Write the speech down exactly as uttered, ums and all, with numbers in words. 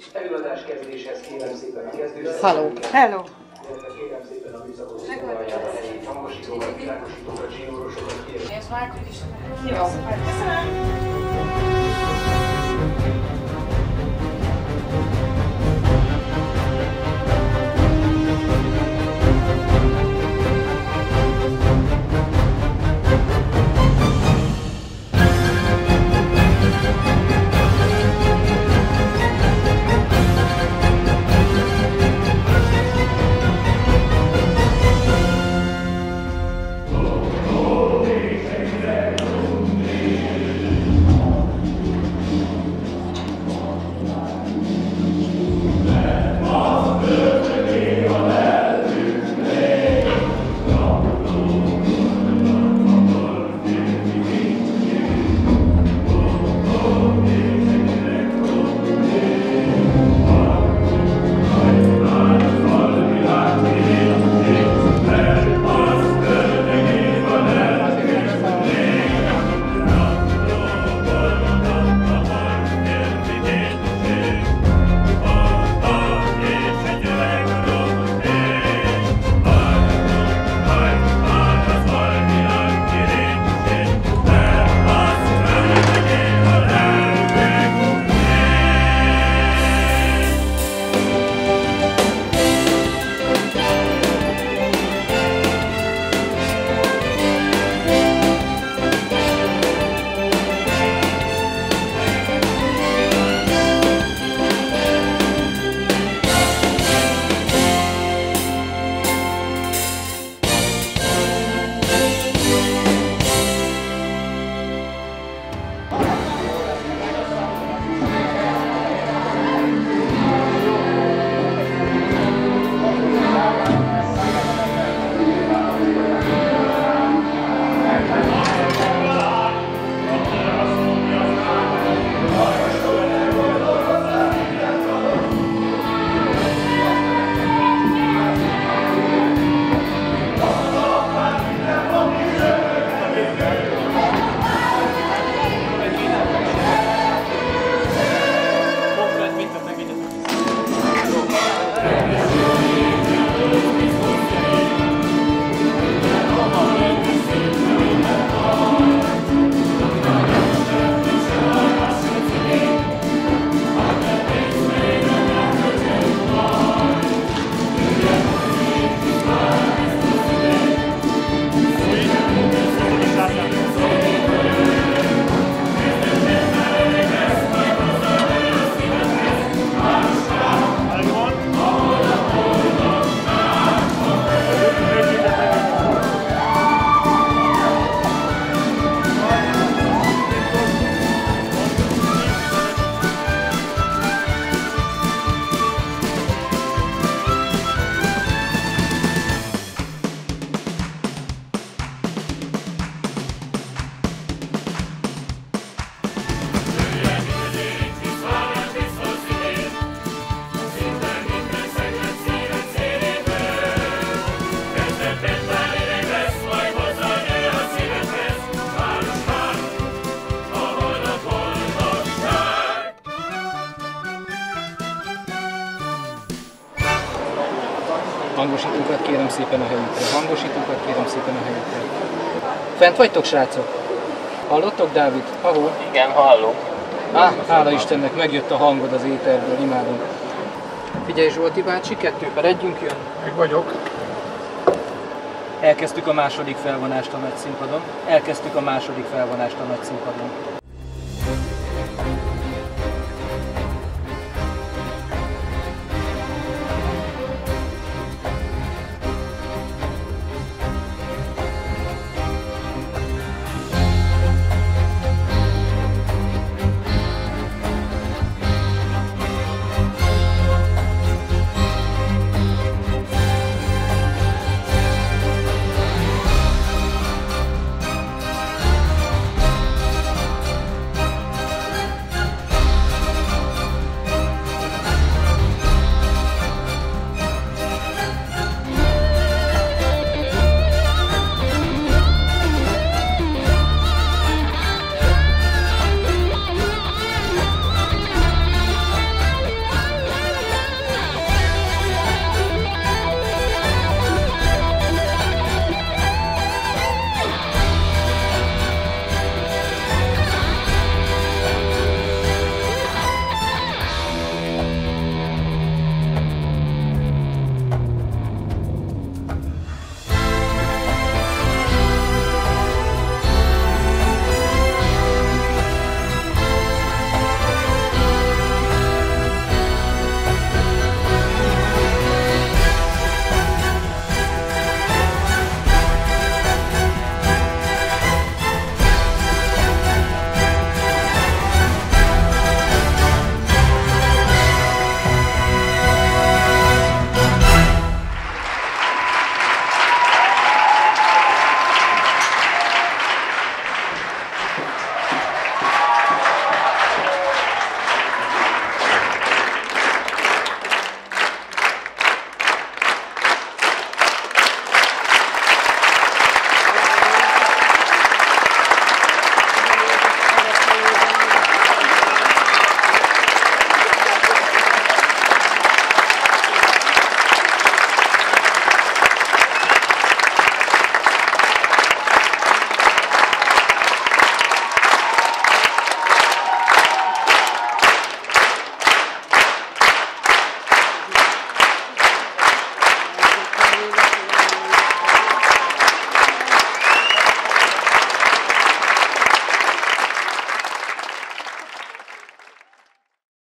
Előadás kezdéshez kérem szépen a kezdőt. Hello. Hello. Kérem szépen a műszakos színvonaljára helyét hangosítókat, világosítókat, zsinórosokat kérem. És már is. Jó. Köszönöm. Hangosítókat kérem szépen a helyükre. Hangosítókat kérem szépen a helyükre. Fent vagytok, srácok? Hallottok, Dávid? Ahol? Igen, hallom. Á, hála Istennek, megjött a hangod az éterből, imádom. Figyelj, Zsolti bácsi, kettő per együnk jön. Meg vagyok. Elkezdtük a második felvonást a nagyszínpadon. Elkezdtük a második felvonást a nagyszínpadon.